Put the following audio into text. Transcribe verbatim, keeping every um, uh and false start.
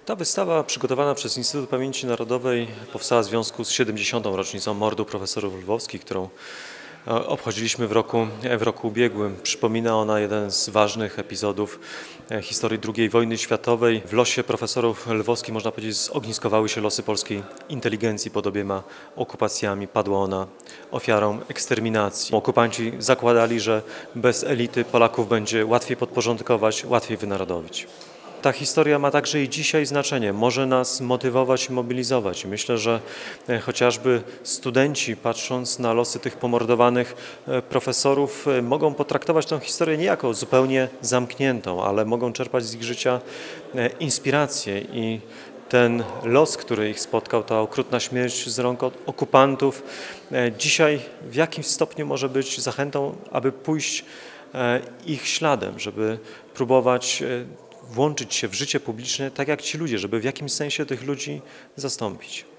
Ta wystawa przygotowana przez Instytut Pamięci Narodowej powstała w związku z siedemdziesiątą rocznicą mordu profesorów lwowskich, którą e, obchodziliśmy w roku, w roku ubiegłym. Przypomina ona jeden z ważnych epizodów e, historii drugiej wojny światowej. W losie profesorów lwowskich, można powiedzieć, zogniskowały się losy polskiej inteligencji pod obiema okupacjami. Padła ona ofiarą eksterminacji. Okupanci zakładali, że bez elity Polaków będzie łatwiej podporządkować, łatwiej wynarodowić. Ta historia ma także i dzisiaj znaczenie, może nas motywować i mobilizować. Myślę, że e, chociażby studenci, patrząc na losy tych pomordowanych e, profesorów, e, mogą potraktować tę historię nie jako zupełnie zamkniętą, ale mogą czerpać z ich życia e, inspirację i ten los, który ich spotkał, ta okrutna śmierć z rąk okupantów, e, dzisiaj w jakimś stopniu może być zachętą, aby pójść e, ich śladem, żeby próbować e, włączyć się w życie publiczne tak jak ci ludzie, żeby w jakimś sensie tych ludzi zastąpić.